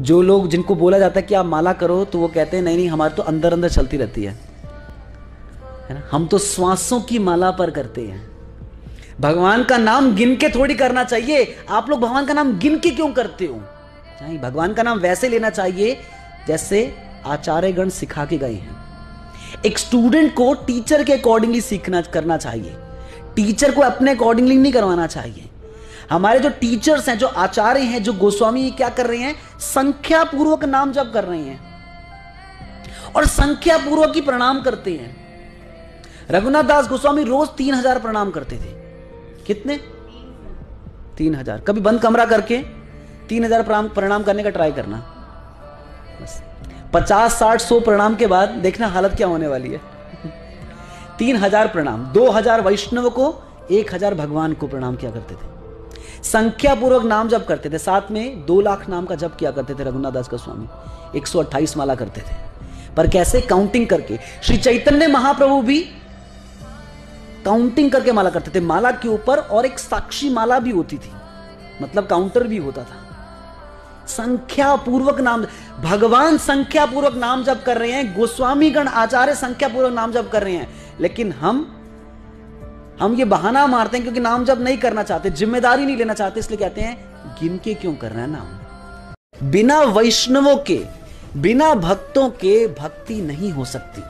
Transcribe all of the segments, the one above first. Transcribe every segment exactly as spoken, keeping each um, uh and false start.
जो लोग जिनको बोला जाता है कि आप माला करो तो वो कहते हैं नहीं नहीं हमारे तो अंदर अंदर चलती रहती है, है ना, हम तो श्वासों की माला पर करते हैं। भगवान का नाम गिन के थोड़ी करना चाहिए। आप लोग भगवान का नाम गिन के क्यों करते हो? नहीं, भगवान का नाम वैसे लेना चाहिए जैसे आचार्यगण सिखा के गए हैं। एक स्टूडेंट को टीचर के अकॉर्डिंगली सीखना करना चाहिए, टीचर को अपने अकॉर्डिंगली नहीं करवाना चाहिए। हमारे जो टीचर्स हैं, जो आचार्य हैं, जो गोस्वामी क्या कर रहे हैं, संख्या पूर्वक नाम जप कर रहे हैं और संख्या पूर्वक ही प्रणाम करते हैं। रघुनाथ दास गोस्वामी रोज तीन हजार प्रणाम करते थे। कितने? तीन हजार। कभी बंद कमरा करके तीन हजार प्रणाम करने का ट्राई करना। बस पचास साठ सौ प्रणाम के बाद देखना हालत क्या होने वाली है। तीन हजार प्रणाम, दो हजार वैष्णव को, एक हजार भगवान को प्रणाम किया करते थे। संख्या पूर्वक नाम जप करते थे। साथ में दो लाख नाम का जप किया करते थे रघुनाथ दास गोस्वामी। एक सौ अट्ठाईस माला करते थे। पर कैसे? काउंटिंग करके। श्री चैतन्य महाप्रभु भी काउंटिंग करके माला करते थे। माला के ऊपर और एक साक्षी माला भी होती थी, मतलब काउंटर भी होता था। संख्या पूर्वक नाम, भगवान संख्या पूर्वक नाम जप कर रहे हैं, गोस्वामी गण आचार्य संख्या पूर्वक नाम जप कर रहे हैं, लेकिन हम हम ये बहाना मारते हैं क्योंकि नाम जप नहीं करना चाहते, जिम्मेदारी नहीं लेना चाहते, इसलिए कहते हैं गिन के क्यों कर रहे हैं नाम। बिना वैष्णवों के, बिना भक्तों के भक्ति नहीं हो सकती।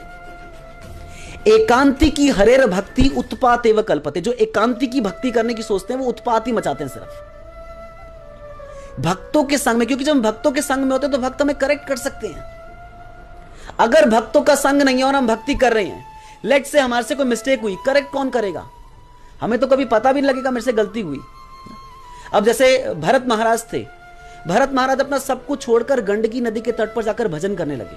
एकांती की हरेर भक्ति उत्पात एवं कल्पते। जो एकांती की भक्ति करने की सोचते हैं वो उत्पात ही मचाते हैं सिर्फ भक्तों के संग में, क्योंकि जब हम भक्तों के संग में होते हैं तो भक्त हमें करेक्ट कर सकते हैं। अगर भक्तों का संग नहीं है और हम भक्ति कर रहे हैं, लेट से हमारे से कोई मिस्टेक हुई, करेक्ट कौन करेगा? हमें तो कभी पता भी नहीं लगेगा मेरे से गलती हुई। अब जैसे भरत महाराज थे, भरत महाराज अपना सब कुछ छोड़कर गंडकी नदी के तट पर जाकर भजन करने लगे।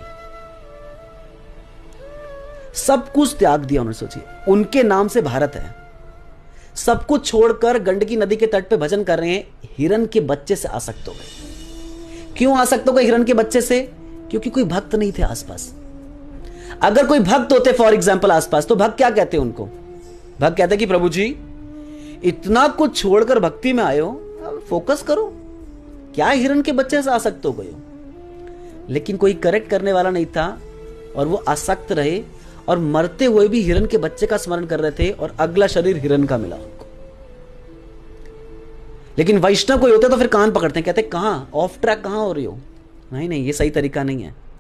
सब कुछ त्याग दिया उन्होंने। सोचिए, उनके नाम से भारत है। सब कुछ छोड़कर गंडकी नदी के तट पे भजन कर रहे हैं, हिरण के बच्चे से आसक्त हो गए। क्यों आसक्त हो गए हिरण के बच्चे से? क्योंकि कोई भक्त नहीं थे आसपास। अगर कोई भक्त होते फॉर एग्जाम्पल आसपास, तो भक्त क्या कहते हैं उनको? भक्त कहते कि प्रभु जी इतना कुछ छोड़कर भक्ति में आए हो, फोकस करो, क्या हिरण के बच्चे से आसक्त हो गए हो? लेकिन कोई करेक्ट करने वाला नहीं था और वो आसक्त रहे और मरते हुए भी हिरण के बच्चे का स्मरण कर रहे थे और अगला शरीर हिरण का मिला उनको। लेकिन वैष्णव कोई होते तो फिर कान पकड़ते हैं, कहते कहां ऑफ ट्रैक, कहां हो रही हो? नहीं नहीं, ये सही तरीका नहीं है।